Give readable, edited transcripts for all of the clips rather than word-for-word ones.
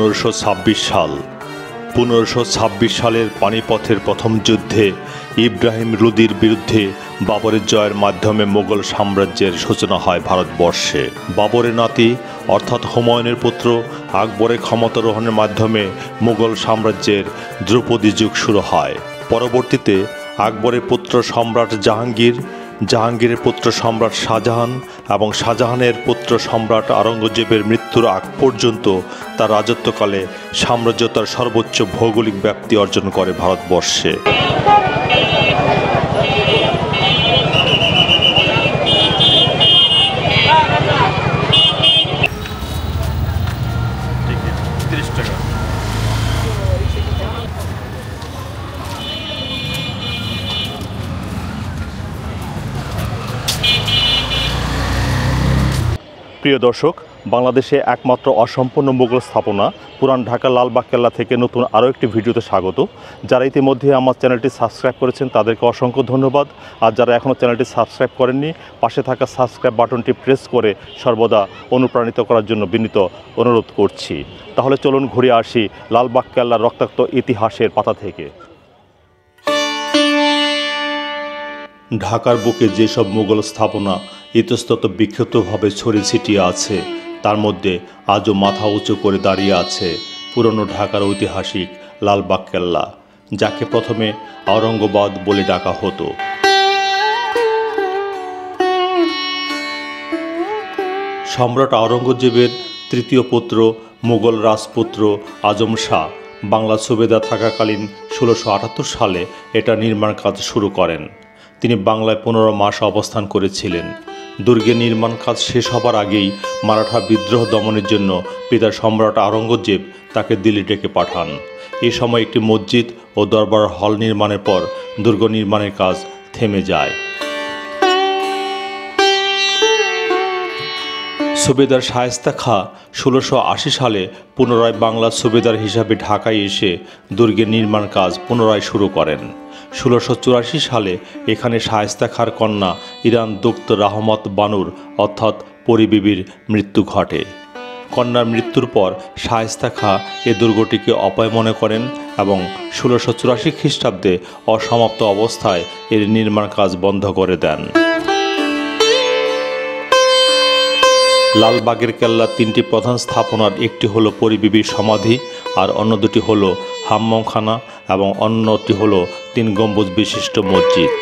1526 সাল 1526 সালের পানিপথের প্রথম যুদ্ধে ইব্রাহিম লোদির বিরুদ্ধে বাবরের জয়ের মাধ্যমে মোগল সাম্রাজ্যের সূচনা হয় ভারতবর্ষে। বাবরের নাতি অর্থাৎ হুমায়ুনের পুত্র আকবরের ক্ষমতারোহণের মাধ্যমে মোগল সাম্রাজ্যের ধ্রুপদী যুগ শুরু হয়। পরবর্তীতে আকবরের পুত্র সম্রাট জাহাঙ্গীরের পুত্র সম্রাট শাহজাহান এবং শাহজাহানের পুত্র সম্রাট আওরঙ্গজেবের মৃত্যুর আগ পর্যন্ত তার রাজত্বকালে সাম্রাজ্য তার সর্বোচ্চ ভৌগোলিক ব্যাপ্তি অর্জন করে ভারতবর্ষে। প্রিয় দর্শক, বাংলাদেশে একমাত্র অসম্পূর্ণ মুঘল স্থাপনা পুরান ঢাকা লালবাগ কেল্লা থেকে নতুন আরও একটি ভিডিওতে স্বাগত। যারা ইতিমধ্যে আমার চ্যানেলটি সাবস্ক্রাইব করেছেন তাদেরকে অসংখ্য ধন্যবাদ। আর যারা এখনও চ্যানেলটি সাবস্ক্রাইব করেননি, পাশে থাকা সাবস্ক্রাইব বাটনটি প্রেস করে সর্বদা অনুপ্রাণিত করার জন্য বিনীত অনুরোধ করছি। তাহলে চলুন ঘুরে আসি লালবাগ কেল্লার রক্তাক্ত ইতিহাসের পাতা থেকে। ঢাকার বুকে যেসব মুঘল স্থাপনা ইতস্তত বিক্ষিপ্তভাবে ছড়িয়ে ছিটিয়ে আছে, তার মধ্যে আজও মাথা উঁচু করে দাঁড়িয়ে আছে পুরনো ঢাকার ঐতিহাসিক লালবাগ কেল্লা, যাকে প্রথমে আওরঙ্গাবাদ বলে ডাকা হতো। সম্রাট আওরঙ্গজেবের তৃতীয় পুত্র মুঘল রাজপুত্র আজম শাহ বাংলা সুবেদার থাকাকালীন 1678 সালে এটা নির্মাণ কাজ শুরু করেন। তিনি বাংলায় 15 মাস অবস্থান করেছিলেন। দুর্গের নির্মাণ কাজ শেষ হবার আগেই মারাঠা বিদ্রোহ দমনের জন্য পিতা সম্রাট আওরঙ্গজেব তাকে দিল্লি ডেকে পাঠান। এই সময় একটি মসজিদ ও দরবার হল নির্মাণের পর দুর্গ নির্মাণের কাজ থেমে যায়। সুবেদার শায়েস্তা খাঁ 1680 সালে পুনরায় বাংলার সুবেদার হিসাবে ঢাকায় এসে দুর্গের নির্মাণ কাজ পুনরায় শুরু করেন। 1684 সালে এখানে শায়েস্তা খাঁর কন্যা ইরান দুখ্ত রাহমত বানুর অর্থাৎ পরিবিবির মৃত্যু ঘটে। কন্যার মৃত্যুর পর শায়েস্তা খাঁ এ দুর্গটিকে অপায় মনে করেন এবং 1684 খ্রিস্টাব্দে অসমাপ্ত অবস্থায় এর নির্মাণ কাজ বন্ধ করে দেন। লালবাগের কেল্লার তিনটি প্রধান স্থাপনার একটি হলো পরিবিবির সমাধি, আর অন্য দুটি হলো হাম্মামখানা এবং অন্যটি হলো 3 গম্বুজ বিশিষ্ট মসজিদ।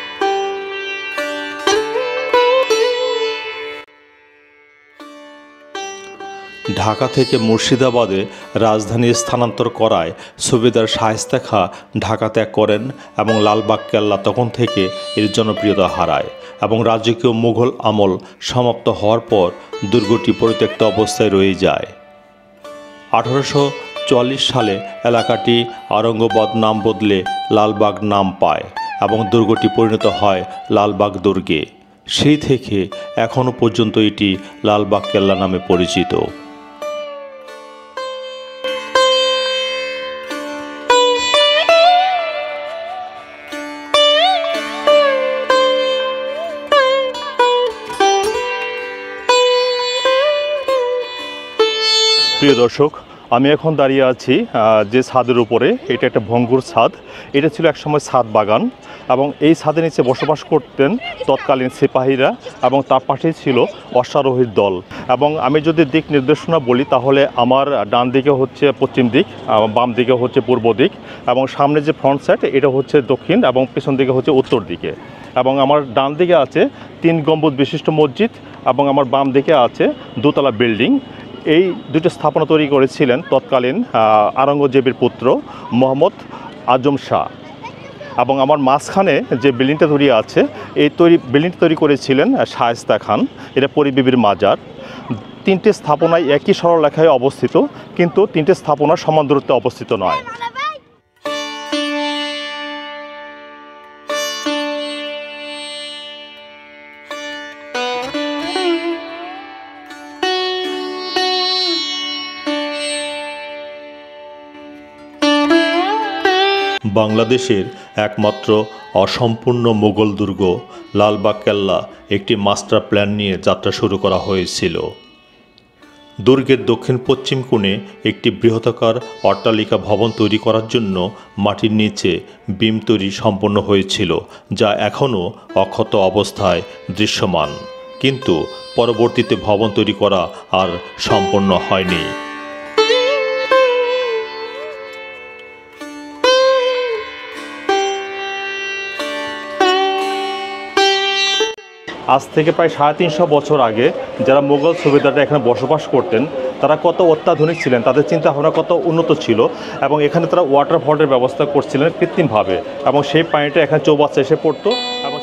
ঢাকা থেকে মুর্শিদাবাদে রাজধানী স্থানান্তর করায় সুবেদার শায়েস্তা খাঁ ঢাকা ত্যাগ করেন এবং লালবাগ কেল্লা তখন থেকে এর জনপ্রিয়তা হারায় এবং রাজকীয় মুঘল আমল সমাপ্ত হওয়ার পর দুর্গটি পরিত্যক্ত অবস্থায় রয়ে যায়। 1844 সালে এলাকাটি আওরঙ্গাবাদ নাম বদলে লালবাগ নাম পায় এবং দুর্গটি পরিণত হয় লালবাগ দুর্গে। সেই থেকে এখনও পর্যন্ত এটি লালবাগ কেল্লা নামে পরিচিত। প্রিয় দর্শক, আমি এখন দাঁড়িয়ে আছি যে ছাদের উপরে। এটা একটা ভঙ্গুর ছাদ। এটা ছিল একসময় ছাদ বাগান এবং এই ছাদের নিচে বসবাস করতেন তৎকালীন সিপাহীরা এবং তার পাশেই ছিল অশ্বারোহীর দল। এবং আমি যদি দিক নির্দেশনা বলি তাহলে আমার ডান দিকে হচ্ছে পশ্চিম দিক, বাম দিকে হচ্ছে পূর্ব দিক এবং সামনে যে ফ্রন্ট সাইড এটা হচ্ছে দক্ষিণ এবং পেছন দিকে হচ্ছে উত্তর দিকে। এবং আমার ডান দিকে আছে 3 গম্বুজ বিশিষ্ট মসজিদ এবং আমার বাম দিকে আছে দোতলা বিল্ডিং। এই দুটো স্থাপনা তৈরি করেছিলেন তৎকালীন আওরঙ্গজেবের পুত্র মোহাম্মদ আজম শাহ। এবং আমার মাঝখানে যে বিল্ডিংটা তৈরি আছে এই বিল্ডিংটা তৈরি করেছিলেন শায়েস্তা খান। এটা পরিবিবির মাজার। 3টে স্থাপনায় একই সরলরেখায় অবস্থিত, কিন্তু 3টে স্থাপনা সমান দূরত্বে অবস্থিত নয়। বাংলাদেশের একমাত্র অসম্পূর্ণ মোগল দুর্গ লালবাগ কেল্লা একটি মাস্টার প্ল্যান নিয়ে যাত্রা শুরু করা হয়েছিল। দুর্গের দক্ষিণ পশ্চিম কোণে একটি বৃহদাকার অট্টালিকা ভবন তৈরি করার জন্য মাটির নিচে বিম তৈরি সম্পন্ন হয়েছিল, যা এখনও অক্ষত অবস্থায় দৃশ্যমান, কিন্তু পরবর্তীতে ভবন তৈরি করা আর সম্পন্ন হয়নি। আজ থেকে প্রায় 350 বছর আগে যারা মুঘল সুবেদাররা এখানে বসবাস করতেন তারা কত অত্যাধুনিক ছিলেন, তাদের চিন্তাভাবনা কত উন্নত ছিল, এবং এখানে তারা ওয়াটার ফলের ব্যবস্থা করছিলেন কৃত্রিমভাবে, এবং সেই পানিটা এখানে চৌবাচ্চা এসে পড়তো। এবং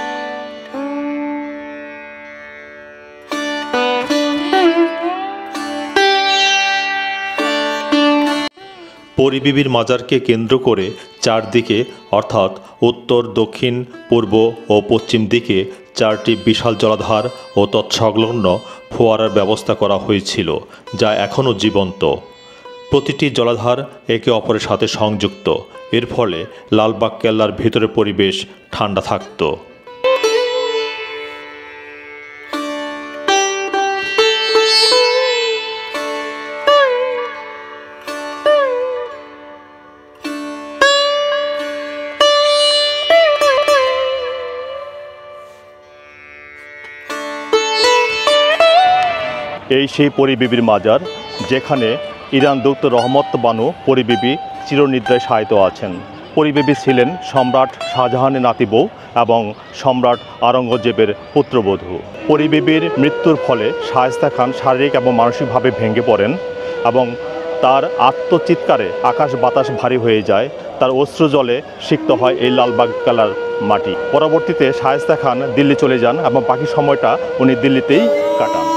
পরিবিবির মাজারকে কেন্দ্র করে চারদিকে অর্থাৎ উত্তর, দক্ষিণ, পূর্ব ও পশ্চিম দিকে 4টি বিশাল জলাধার ও তৎসংলগ্ন ফোয়ারার ব্যবস্থা করা হয়েছিল, যা এখনও জীবন্ত। প্রতিটি জলাধার একে অপরের সাথে সংযুক্ত, এর ফলে লালবাগ কেল্লার ভিতরের পরিবেশ ঠান্ডা থাকত। এই সেই পরিবিবির মাজার, যেখানে ইরান দূত রহমত বানু পরিবিবি চিরনিদ্রায় শায়িত আছেন। পরিবিবি ছিলেন সম্রাট শাহজাহানের নাতিবউ এবং সম্রাট আওরঙ্গজেবের পুত্রবধূ। পরিবিবির মৃত্যুর ফলে শায়েস্তা খান শারীরিক এবং মানসিকভাবে ভেঙে পড়েন এবং তার আত্মচিৎকারে আকাশ বাতাস ভারী হয়ে যায়। তার অশ্রু জলে সিক্ত হয় এই লালবাগ কেল্লার মাটি। পরবর্তীতে শায়েস্তা খান দিল্লি চলে যান এবং বাকি সময়টা উনি দিল্লিতেই কাটান।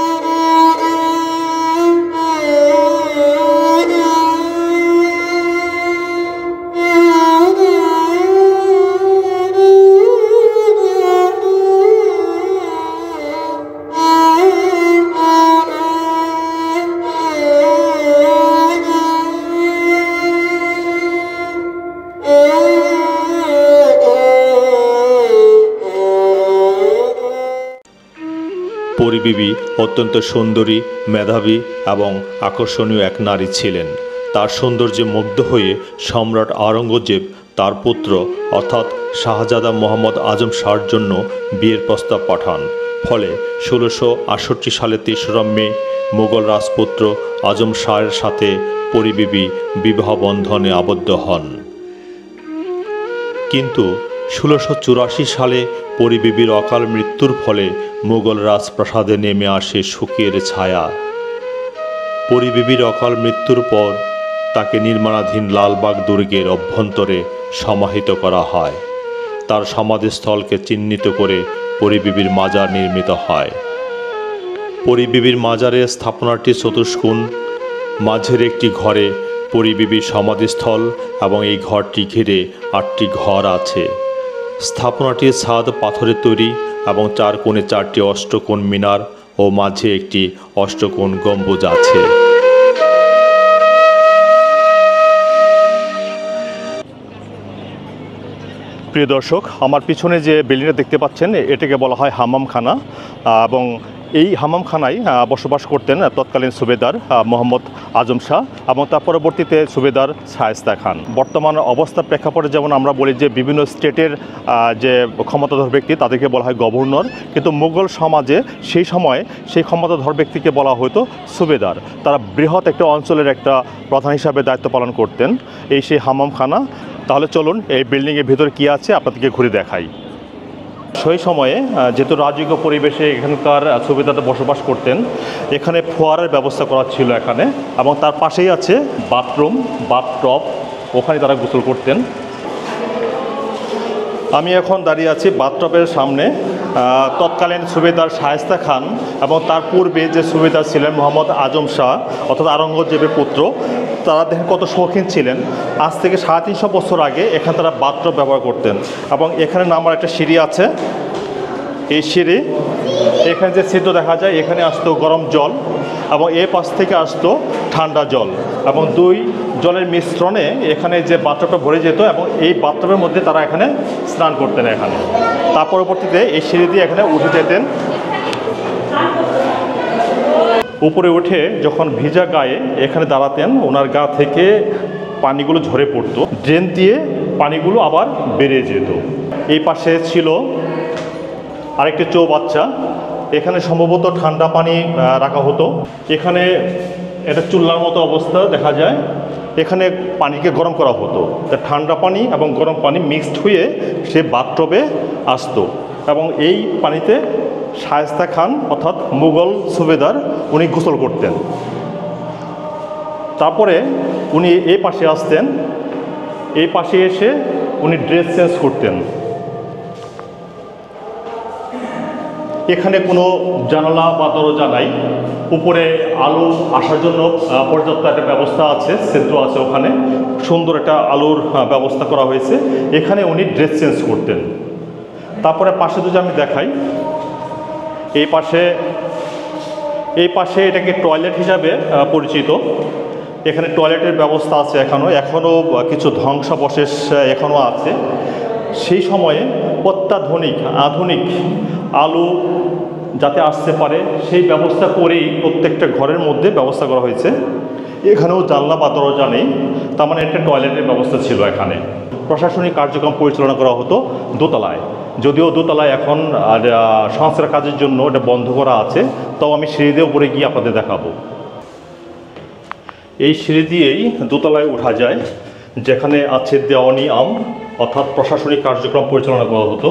পরিবিবি অত্যন্ত সুন্দরী, মেধাবী এবং আকর্ষণীয় এক নারী ছিলেন। তার সৌন্দর্যে মুগ্ধ হয়ে সম্রাট আওরঙ্গজেব তার পুত্র অর্থাৎ শাহজাদা মোহাম্মদ আজম শাহর জন্য বিয়ের প্রস্তাব পাঠান। ফলে 1668 সালে 3রা মে মুঘল রাজপুত্র আজম শাহের সাথে পরিবিবি বিবাহ বন্ধনে আবদ্ধ হন। কিন্তু 1684 সালে পরিবিবির অকাল মৃত্যুর ফলে মুঘল রাজপ্রাসাদে নেমে আসে শোকের ছায়া। পরিবিবির অকাল মৃত্যুর পর তাকে নির্মাণাধীন লালবাগ দুর্গের অভ্যন্তরে সমাহিত করা হয়। তার সমাধিস্থলকে চিহ্নিত করে পরিবিবির মাজার নির্মিত হয়। পরিবিবির মাজারের স্থাপনাটি চতুষ্কোণ, মাঝের একটি ঘরে পরিবিবির সমাধিস্থল এবং এই ঘরটি ঘিরে 8টি ঘর আছে। স্থাপনাটির ছাদ পাথরের তৈরি এবং 4 কোণে 4টি অষ্টকোণ মিনার ও মাঝে একটি অষ্টকোণ গম্বুজ আছে। প্রিয় দর্শক, আমার পিছনে যে বিল্ডিংটা দেখতে পাচ্ছেন এটাকে বলা হয় হাম্মামখানা, এবং এই হাম্মামখানায় বসবাস করতেন তৎকালীন সুবেদার মোহাম্মদ আজম শাহ এবং তার পরবর্তীতে সুবেদার শায়েস্তা খান। বর্তমান অবস্থার প্রেক্ষাপটে যেমন আমরা বলি যে বিভিন্ন স্টেটের যে ক্ষমতাধর ব্যক্তি তাদেরকে বলা হয় গভর্নর, কিন্তু মুঘল সমাজে সেই সময় সেই ক্ষমতাধর ব্যক্তিকে বলা হতো সুবেদার। তারা বৃহৎ একটা অঞ্চলের একটা প্রধান হিসাবে দায়িত্ব পালন করতেন। এই সেই হাম্মামখানা। তাহলে চলুন এই বিল্ডিংয়ের ভিতরে কী আছে আপনাদেরকে ঘুরে দেখাই। সেই সময়ে যেহেতু রাজকীয় পরিবেশে এখানকার সুবেদাররা বসবাস করতেন, এখানে ফোয়ারার ব্যবস্থা করা ছিল এখানে, এবং তার পাশেই আছে বাথরুম, বাথটব, ওখানে তারা গোসল করতেন। আমি এখন দাঁড়িয়ে আছি বাথটবের সামনে। তৎকালীন সুবেদার শায়েস্তা খান এবং তার পূর্বে যে সুবেদার ছিলেন মোহাম্মদ আজম শাহ অর্থাৎ আওরঙ্গজেবের পুত্র, তারা দেখেন কত শৌখিন ছিলেন। আজ থেকে 350 বছর আগে এখানে তারা বাথটব ব্যবহার করতেন, এবং এখানে নামার একটা সিঁড়ি আছে। এই সিঁড়ি, এখানে যে ছিদ্র দেখা যায়, এখানে আসতো গরম জল এবং এ পাশ থেকে আসতো ঠান্ডা জল, এবং 2 জলের মিশ্রণে এখানে যে বাথটবটা ভরে যেত, এবং এই বাথটবের মধ্যে তারা এখানে স্নান করতেন এখানে। তার পরবর্তীতে এই সিঁড়ি দিয়ে এখানে উঠে যেতেন। উপরে উঠে যখন ভিজা গায়ে এখানে দাঁড়াতেন, ওনার গা থেকে পানিগুলো ঝরে পড়তো, ড্রেন দিয়ে পানিগুলো আবার বেরিয়ে যেত। এই পাশে ছিল আরেকটি চৌবাচ্চা, এখানে সম্ভবত ঠান্ডা পানি রাখা হতো। এখানে এটা চুল্লার মতো অবস্থা দেখা যায়, এখানে পানিকে গরম করা হতো, ঠান্ডা পানি এবং গরম পানি মিক্সড হয়ে সে বাথটবে আসতো এবং এই পানিতে শায়েস্তা খান অর্থাৎ মুঘল সুবেদার উনি গোসল করতেন। তারপরে উনি এই পাশে আসতেন, এই পাশে এসে উনি ড্রেস চেঞ্জ করতেন। এখানে কোনো জানালা বা দরজা নাই, উপরে আলো আসার জন্য পর্যাপ্ত একটা ব্যবস্থা আছে, ছিদ্র আছে, ওখানে সুন্দর একটা আলোর ব্যবস্থা করা হয়েছে। এখানে উনি ড্রেস চেঞ্জ করতেন। তারপরে পাশে যদি আমি দেখাই, এই পাশে এটাকে টয়লেট হিসাবে পরিচিত। এখানে টয়লেটের ব্যবস্থা আছে, এখনও কিছু ধ্বংসাবশেষ এখনও আছে। সেই সময়ে অত্যাধুনিক আধুনিক আলো যাতে আসতে পারে সেই ব্যবস্থা করেই প্রত্যেকটা ঘরের মধ্যে ব্যবস্থা করা হয়েছে। এখানেও জানলা বা দরজা নেই, তার মানে একটা টয়লেটের ব্যবস্থা ছিল। এখানে প্রশাসনিক কার্যক্রম পরিচালনা করা হতো দোতলায়, যদিও দোতলায় এখন সংস্কার কাজের জন্য এটা বন্ধ করা আছে, তাও আমি সিঁড়ি দিয়ে উপরে গিয়ে আপনাদের দেখাবো। এই সিঁড়ি দিয়েই দোতলায় ওঠা যায়, যেখানে আছে দেওয়ানি আম অর্থাৎ প্রশাসনিক কার্যক্রম পরিচালনা করা হতো।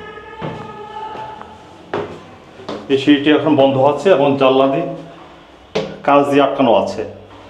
এই সিঁড়িটি এখন বন্ধ আছে এবং জানলা দিয়ে কাঁচ দিয়ে আটকানো আছে।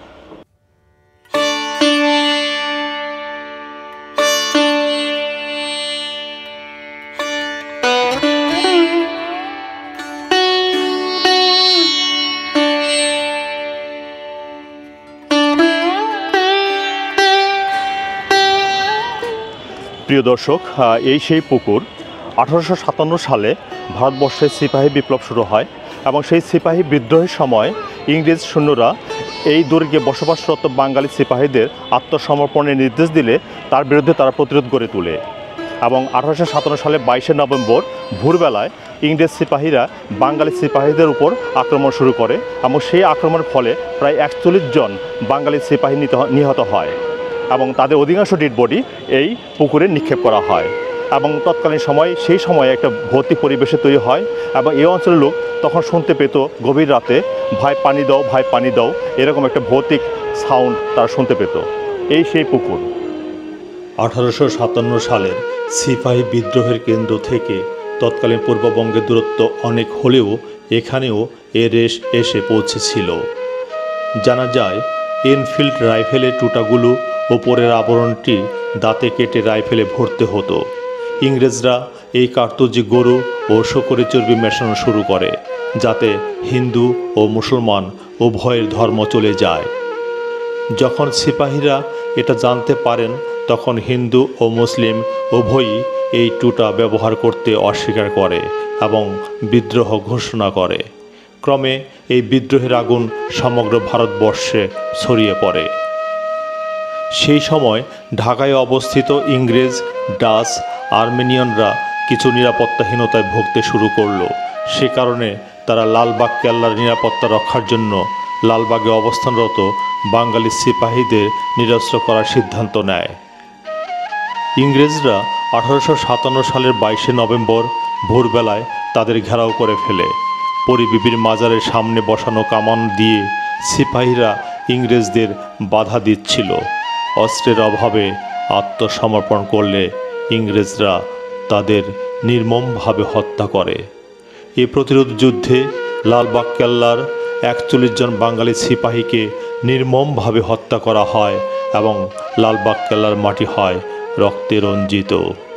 প্রিয় দর্শক, এই সেই পুকুর। 1857 সালে ভারতবর্ষে সিপাহী বিপ্লব শুরু হয় এবং সেই সিপাহী বিদ্রোহের সময় ইংরেজ সৈন্যরা এই দুর্গে বসবাসরত বাঙালি সিপাহীদের আত্মসমর্পণের নির্দেশ দিলে তার বিরুদ্ধে তারা প্রতিরোধ গড়ে তোলে এবং 1857 সালে 22শে নভেম্বর ভোরবেলায় ইংরেজ সিপাহীরা বাঙালি সিপাহীদের উপর আক্রমণ শুরু করে এবং সেই আক্রমণের ফলে প্রায় 41 জন বাঙালি সিপাহী নিহত হয় এবং তাদের অধিকাংশ ডেড বডি এই পুকুরে নিক্ষেপ করা হয় এবং তৎকালীন সেই সময়ে একটা ভৌতিক পরিবেশে তৈরি হয় এবং এই অঞ্চলের লোক তখন শুনতে পেত গভীর রাতে ভাই পানি দাও, ভাই পানি দাও, এরকম একটা ভৌতিক সাউন্ড তারা শুনতে পেত। এই সেই পুকুর। 1857 সালের সিপাহী বিদ্রোহের কেন্দ্র থেকে তৎকালীন পূর্ববঙ্গের দূরত্ব অনেক হলেও এখানেও এ রেশ এসে পৌঁছেছিল। জানা যায় এনফিল্ড রাইফেলের টুটাগুলো ওপরের আবরণটি দাঁতে কেটে রাইফেলে ভরতে হতো। ইংরেজরা এই কার্তুজে গরু ও শূকরের চর্বি মেশানো শুরু করে, যাতে হিন্দু ও মুসলমান উভয়ের ধর্ম চলে যায়। যখন সিপাহীরা এটা জানতে পারেন তখন হিন্দু ও মুসলিম উভয়ই এই টুটা ব্যবহার করতে অস্বীকার করে এবং বিদ্রোহ ঘোষণা করে। ক্রমে এই বিদ্রোহের আগুন সমগ্র ভারতবর্ষে ছড়িয়ে পড়ে। সেই সময় ঢাকায় অবস্থিত ইংরেজ, ডাচ, আর্মেনিয়ানরা কিছু নিরাপত্তাহীনতায় ভুগতে শুরু করলো। সে কারণে তারা লালবাগ কেল্লার নিরাপত্তা রক্ষার জন্য লালবাগে অবস্থানরত বাঙালি সিপাহীদের নিরস্ত্র করার সিদ্ধান্ত নেয়। ইংরেজরা 1857 সালের 22শে নভেম্বর ভোরবেলায় তাদের ঘেরাও করে ফেলে। পরিবিবির মাজারের সামনে বসানো কামান দিয়ে সিপাহীরা ইংরেজদের বাধা দিচ্ছিল। অস্ত্রের অভাবে আত্মসমর্পণ করলে ইংরেজরা তাদের নির্মমভাবে হত্যা করে। এই প্রতিরোধ যুদ্ধে লালবাগ কেল্লার 41 জন বাঙালি সিপাহীকে নির্মমভাবে হত্যা করা হয় এবং লালবাগ কেল্লার মাটি হয় রক্তে রঞ্জিত।